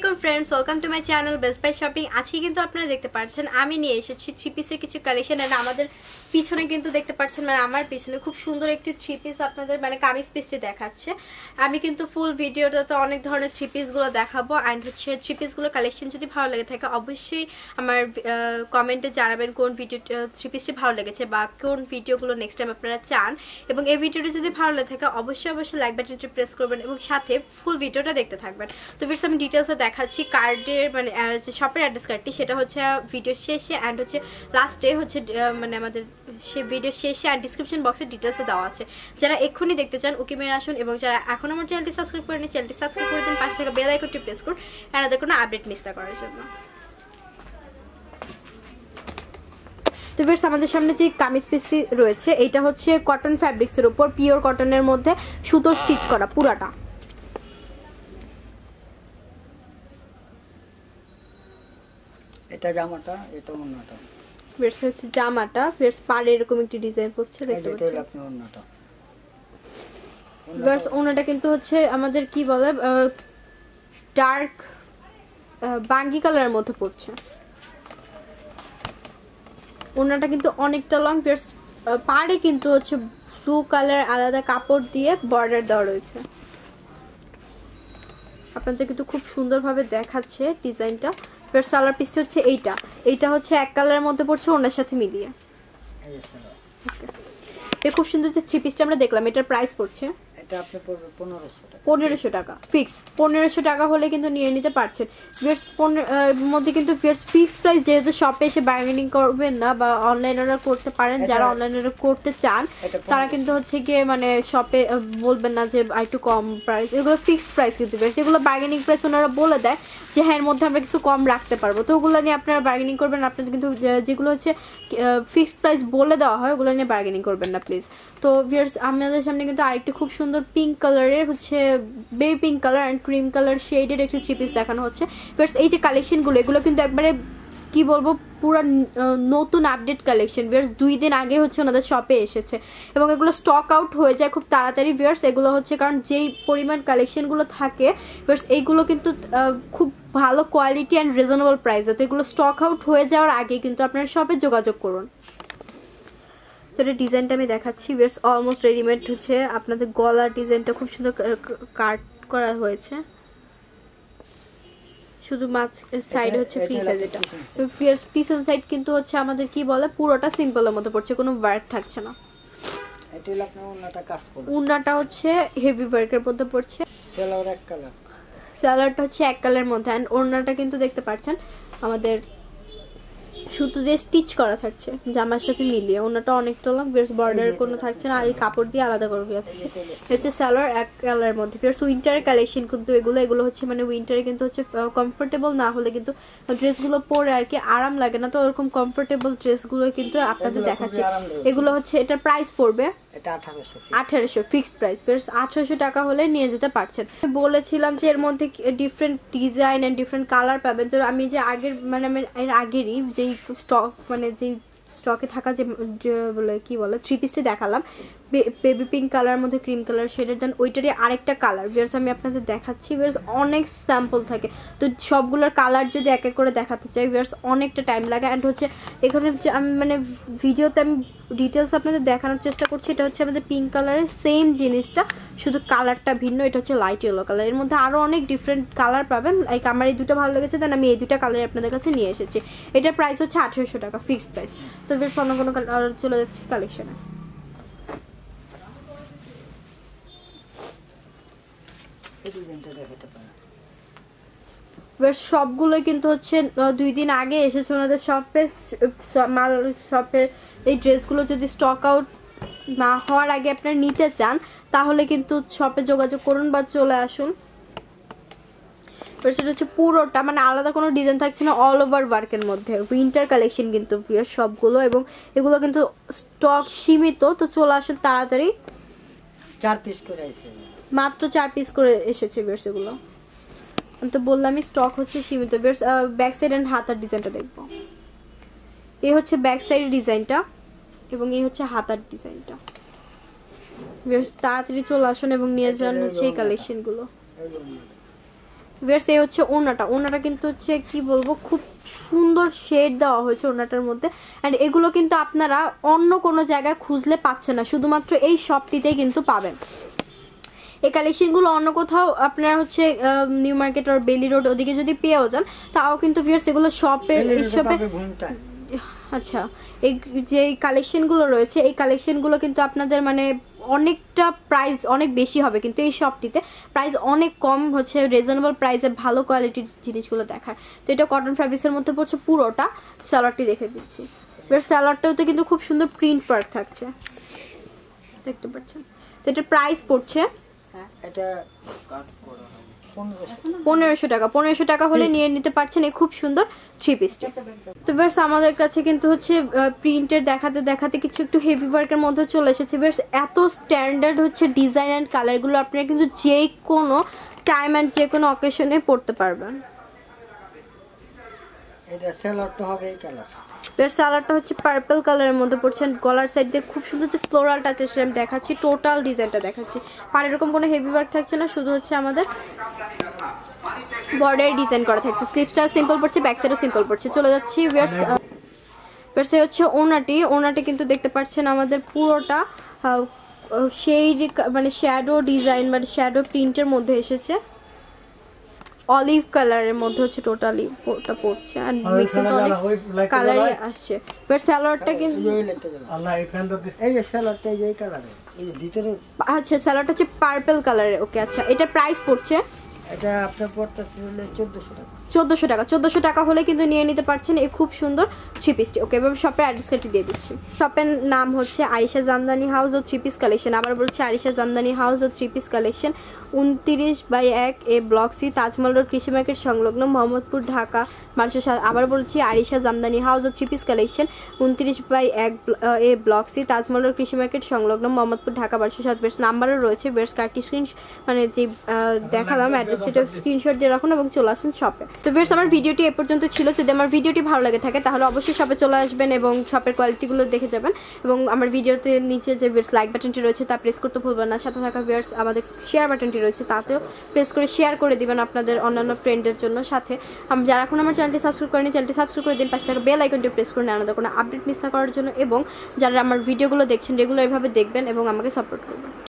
আসসালামু friends, welcome to my channel Best Buy Shopping. আজকে কিন্তু আপনারা দেখতে পাচ্ছেন আমি নিয়ে এসেছি থ্রি পিসের কিছু কালেকশন। আর আমাদের পিছনে কিন্তু দেখতে পাচ্ছেন, মানে আমার পিছনে খুব সুন্দর একটি থ্রি পিস আপনাদের মানে কামিজ পিসটি দেখাচ্ছে। আমি কিন্তু ফুল ভিডিওটাতে অনেক ধরনের থ্রি পিসগুলো দেখাবো। অ্যান্ড হচ্ছে থ্রি পিসগুলোর কালেকশন যদি ভালো লেগে থাকে অবশ্যই আমার কমেন্টে জানাবেন কোন ভিডিও থ্রি পিসটি ভালো লেগেছে বা কোন ভিডিওগুলো নেক্সট টাইম আপনারা চান। এবং এই ভিডিওটি যদি ভালো লেগে থাকে অবশ্যই লাইক বাটনটি প্রেস করবেন এবং সাথে ফুল ভিডিওটা দেখতে থাকবেন। তো ফিরস আমি ডিটেলসে দেখাচ্ছি কার্ডের মানে যে শপের অ্যাড্রেস কার্ডটি, সেটা হচ্ছে ভিডিও শেষে অ্যান্ড হচ্ছে লাস্টে হচ্ছে মানে আমাদের সে ভিডিও শেষে অ্যান্ড ডিসক্রিপশন বক্সে ডিটেলসে দেওয়া আছে। যারা এক্ষুনি দেখতে চান ওকে মেরে আসুন, এবং যারা এখন আমার চ্যানেলটি সাবস্ক্রাইব করেনি চ্যানেলটি সাবস্ক্রাইব করে দিন, পাশে থাকা বেল আইকনটি প্রেস করুন আমাদের কোনো আপডেট মিস না করার জন্য। তো ফিরস আমাদের সামনে যে কামিজ পিসটি রয়েছে এইটা হচ্ছে কটন ফ্যাব্রিক্সের উপর পিওর কটনের মধ্যে সুতোর স্টিচ করা পুরাটা। এটা জামাটা, এটা ওন্নাটা। ফিরস হচ্ছে জামাটা, ফিরস পাড়ে এরকম একটি ডিজাইন করছে দেখতে পাচ্ছেন। এটা আপনি ওন্নাটা। ফিরস ওন্নাটা কিন্তু হচ্ছে আমাদের কি বলে ডার্ক বাঙ্গি কালারের মধ্যে পড়ছে। ওন্নাটা কিন্তু অনেকটা লং। ফিরস পাড়ে কিন্তু হচ্ছে ব্লু কালার আলাদা কাপড় দিয়ে বর্ডার দেওয়া রয়েছে। আপনাদের কিন্তু খুব সুন্দরভাবে দেখাচ্ছে ডিজাইনটা। ফিরস সালোয়ার পিসটা হচ্ছে এইটা হচ্ছে এক কালারের মধ্যে পড়ছে ওনার সাথে মিলিয়ে। এই খুব সুন্দর যে থ্রি পিসটা আমরা দেখলাম, এটার প্রাইস পড়ছে এটা আপনি পড়বে 1500 টাকা। 1500 টাকা ফিক্স। 1500 টাকা হলে কিন্তু নিয়ে নিতে পারছেন। ভিউয়ার্স মধ্যে কিন্তু ভিউয়ার্স ফিক্স প্রাইস, যেহেতু শপে এসে বার্গেনিং করবেন না বা অনলাইন অর্ডার করতে পারেন, যারা অনলাইন অর্ডার করতে চান তারা কিন্তু হচ্ছে গিয়ে মানে শপে বলবেন না যে একটু কম প্রাইস, এগুলো ফিক্সড প্রাইস কিন্তু ভিউয়ার্স। যেগুলো বার্গেনিং প্রাইস ওনারা বলে দেয় যে হ্যাঁ এর মধ্যে আমরা কিছু কম রাখতে পারবো, তো ওগুলো নিয়ে আপনারা বার্গেনিং করবেন। আপনাদের কিন্তু যেগুলো হচ্ছে ফিক্সড প্রাইস বলে দেওয়া হয় ওগুলো নিয়ে বার্গেনিং করবেন না প্লিজ। তো ভিউয়ার্স আমাদের সামনে কিন্তু আরেকটি খুব সুন্দর পিঙ্ক কালারের হচ্ছে baby pink colour and cream colour শেডের একটি থ্রি পিস দেখানো হচ্ছে। ভিউয়ার্স এই যে কালেকশনগুলো এগুলো কিন্তু একবারে কি বলবো পুরো নতুন আপডেট কালেকশন। ভিউয়ার্স 2 দিন আগে হচ্ছে ওনাদের শপে এসেছে এবং এগুলো স্টক আউট হয়ে যায় খুব তাড়াতাড়ি। ভিউয়ার্স এগুলো হচ্ছে কারণ যেই পরিমাণ কালেকশনগুলো থাকে ভিউয়ার্স এইগুলো কিন্তু খুব ভালো কোয়ালিটি অ্যান্ড রিজনেবল প্রাইসে, তো এগুলো স্টক আউট হয়ে যাওয়ার আগে কিন্তু আপনারা শপে যোগাযোগ করুন। তো এটা ডিজাইনটা আমি দেখাচ্ছি। ভিউয়ার্স অলমোস্ট রেডিমেড হচ্ছে আপনাদের গলার ডিজাইনটা খুব সুন্দর কাট করা হয়েছে, শুধু মাছ সাইড হচ্ছে ফ্রি সাইজ। এটা তো ভিউয়ার্স পিছন সাইড কিন্তু হচ্ছে আমাদের কি বলে পুরোটা সিম্পলের মতো পড়ছে, কোনো ওয়ার্ক থাকছে না। এটা হলো আপনার ওন্নাটা কাজ করবে। ওন্নাটা হচ্ছে হেভি ওয়ার্কের মধ্যে পড়ছে। সালোয়ার এক কালার, সালোয়ারটা হচ্ছে এক কালারের মধ্যে। অ্যান্ড ওন্নাটা কিন্তু দেখতে পাচ্ছেন আমাদের সুতো দিয়ে স্টিচ করা থাকছে জামার সাথে মিলিয়ে। ওনাটা অনেকটা লং। ভিউয়ার্স বর্ডার কোনো থাকছে না, আর এই কাপড় দিয়ে আলাদা করে দেওয়া থাকছে। হচ্ছে সালোয়ার এক কালারের মধ্যে। ভিউয়ার্স উইন্টারের কালেকশন কিন্তু এগুলো হচ্ছে মানে উইন্টারে কিন্তু হচ্ছে কমফোর্টেবল না হলে কিন্তু ড্রেসগুলো পরে আর কি আরাম লাগে না, তো ওরকম কমফোর্টেবল ড্রেসগুলো কিন্তু আপনাদের দেখাচ্ছে। এগুলো হচ্ছে এটার প্রাইস পড়বে এটা 1800 ফিক্সড প্রাইস। ভিউয়ার্স 1800 টাকা হলে নিয়ে যেতে পারছেন। বলেছিলাম যে এর মধ্যে different design and different colour পাবেন, তো আমি যে আগের মানে এর আগেরই যেই স্টক মানে যেই স্টকে থাকা যে বলে কি বলে থ্রি পিসটি দেখালাম বেবি পিঙ্ক কালার মধ্যে ক্রিম কালার শেডের, দেন ওইটারই আরেকটা কালার ভিউয়ার্স আমি আপনাদের দেখাচ্ছি। ভিউয়ার্স অনেক স্যাম্পল থাকে, তো সবগুলোর কালার যদি এক এক করে দেখাতে চাই ভিউয়ার্স অনেকটা টাইম লাগে। অ্যান্ড হচ্ছে এখানে যে আমি মানে ভিডিওতে আমি ডিটেলস আপনাদের দেখানোর চেষ্টা করছি। এটা হচ্ছে আমাদের পিঙ্ক কালারের সেম জিনিসটা, শুধু কালারটা ভিন্ন। এটা হচ্ছে লাইট ইয়েলো কালার, এর মধ্যে আরও অনেক ডিফারেন্ট কালার পাবেন। লাইক আমার এই দুটো ভালো লেগেছে, দেন আমি এই দুটো কালার আপনাদের কাছে নিয়ে এসেছি। এটার প্রাইস হচ্ছে 1800 টাকা ফিক্সড প্রাইস। তো ভিউয়ার্স অন্য কোনো কালার চলে যাচ্ছে কালেকশনে। সবগুলোই কিন্তু হচ্ছে 2 দিন আগে এসেছে ওনাদের শপের এই ড্রেসগুলো যদি স্টক আউট না হওয়ার আগে আপনারা নিতে চান তাহলে কিন্তু শপে যোগাযোগ করুন বা চলে আসুন। সেটা হচ্ছে পুরোটা মানে আলাদা কোনো ডিজাইন থাকছে না, অল ওভার ওয়ার্কের মধ্যে উইন্টার কালেকশন কিন্তু সবগুলো, এবং এগুলো কিন্তু স্টক সীমিত, তো চলে আসুন তাড়াতাড়ি। 4 পিস করে এসেছে, মাত্র 4 পিস করে এসেছে ভিউয়ার্স। এগুলো আমি তো বললামই স্টক হচ্ছে সীমিত। ভিউয়ার্স ব্যাক সাইড এন্ড হাতার ডিজাইনটা দেখবো। এই হচ্ছে ব্যাক সাইড ডিজাইনটা এবং এই হচ্ছে হাতার ডিজাইনটা। ভিউয়ার্স তাড়াতাড়ি চলে আসুন এবং নিয়ে যান হচ্ছে এই কালেকশনগুলো। ভিউয়ার্স এই হচ্ছে ওড়নাটা কিন্তু হচ্ছে কি বলবো খুব সুন্দর শেড দেওয়া হয়েছে ওড়নাটার মধ্যে। অ্যান্ড এগুলো কিন্তু আপনারা অন্য কোনো জায়গায় খুঁজলে পাচ্ছেন না, শুধুমাত্র এই শপটিতেই কিন্তু পাবেন। এই কালেকশনগুলো অন্য কোথাও আপনারা হচ্ছে নিউ মার্কেট আর বেলি রোড ওদিকে যদি পেয়েও যান তাও কিন্তু ভিউয়ার্স এগুলো শপে আচ্ছা এই যে কালেকশনগুলো রয়েছে এই কালেকশনগুলো কিন্তু আপনাদের মানে অনেকটা প্রাইস অনেক বেশি হবে, কিন্তু এই শপটিতে প্রাইস অনেক কম হচ্ছে, রিজনেবল প্রাইসে ভালো কোয়ালিটির জিনিসগুলো দেখায়। তো এটা কটন ফ্যাব্রিক্সের মধ্যে পড়ছে পুরোটা। সালোয়ারটি দেখে দিচ্ছি, এবার সালোয়ারটাও তো কিন্তু খুব সুন্দর প্রিন্ট পার্ট থাকছে, দেখতে পাচ্ছেন। তো এটা প্রাইস পড়ছে এটা 1500 টাকা হলে নিয়ে নিতে পারছেন এই খুব সুন্দর থ্রি পিসটা। তো ভিউয়ার্স আমাদের কাছে কিন্তু হচ্ছে প্রিন্টের দেখাতে দেখাতে কিছু একটু হেভি ওয়ার্কের মধ্যে চলে এসেছে। ভিউয়ার্স এত স্ট্যান্ডার্ড হচ্ছে ডিজাইন অ্যান্ড কালারগুলো আপনারা কিন্তু যে কোনো টাইম অ্যান্ড যে কোনো অকেশনে পড়তে পারবেন। এটা সালোয়ারটা হবে এই কালার, এর সালোয়ারটা হচ্ছে পার্পল কালারের মধ্যে পড়ছে, গলার সাইড দিয়ে খুব সুন্দর যে ফ্লোরাল টাচ এসে আমি দেখাচ্ছি, টোটাল ডিজাইনটা দেখাচ্ছি। আর এরকম কোনো হেভি ওয়ার্ক থাকছে না, শুধু হচ্ছে আমাদের বর্ডার ডিজাইন করা থাকছে। স্লিভসটা সিম্পল পড়ছে, ব্যাক সাইডও সিম্পল পড়ছে। চলে যাচ্ছি ভিউয়ার্স হচ্ছে ওনাটি কিন্তু দেখতে পাচ্ছেন আমাদের পুরোটা সেই মানে শ্যাডো ডিজাইন মানে শ্যাডো প্রিন্টের মধ্যে এসেছে, অলিভ কালারের মধ্যে হচ্ছে টোটালি ওটা পড়ছে আর মিক্সিং তো অনেক কালারই আসছে। বাট সালোয়ারটা কিন্তু এই যে সালোয়ারটা এই কালারের, এই যে ভিতরে আচ্ছা সালোয়ারটা হচ্ছে পার্পল কালারের। ওকে আচ্ছা, এটা প্রাইস পড়ছে এটা আপনার পড়তেছে 1400 টাকা। 1400 টাকা হলে কিন্তু নিয়ে নিতে পারছেন এই খুব সুন্দর থ্রি পিসটি। ওকে, এবার শপের অ্যাড্রেসটি দিয়ে দিচ্ছি। শপের নাম হচ্ছে আরিশা জামদানি হাউস ও থ্রি পিস কালেকশন। আবার বলছি আরিশা জামদানি হাউস ও three piece collection 29/1 A block C, Taj Mahal road, কৃষি মার্কেট সংলগ্ন, মোহাম্মদপুর, ঢাকা 1207। আবার বলছি আরিশা জামদানি হাউস ও three piece collection 29/1 A block C, Taj Mahal road, কৃষি মার্কেট সংলগ্ন, মোহাম্মদপুর, ঢাকা 1207। বেশ নাম্বারও রয়েছে, বেশ কার্ডটি স্ক্রিন মানে যে দেখালাম অ্যাড্রেসটা স্ক্রিনশট দিয়ে রাখুন এবং চলে আসুন শপে। তো ভিউয়ার্স আমার ভিডিওটি এ পর্যন্ত ছিল। যদি আমার ভিডিওটি ভালো লাগে থাকে তাহলে অবশ্যই শপে চলে আসবেন এবং শপের কোয়ালিটিগুলো দেখে যাবেন এবং আমার ভিডিওতে নিচে যে ভিউয়ার্স লাইক বাটনটি রয়েছে তা প্রেস করতে ভুলবেন না। সাথে থাকা ভিউয়ার্স আমাদের শেয়ার বাটনটি রয়েছে তাতেও প্রেস করে শেয়ার করে দিবেন আপনাদের অন্যান্য ফ্রেন্ডদের জন্য। সাথে যারা এখন আমার চ্যানেলটি সাবস্ক্রাইব করেনি চ্যানেলটি সাবস্ক্রাইব করে দিন, পাশে থাকা বেল আইকনটি প্রেস করে নেন কোনো আপডেট মিস না করার জন্য, এবং যারা আমার ভিডিওগুলো দেখছেন রেগুলার এভাবে দেখবেন এবং আমাকে সাপোর্ট করবেন।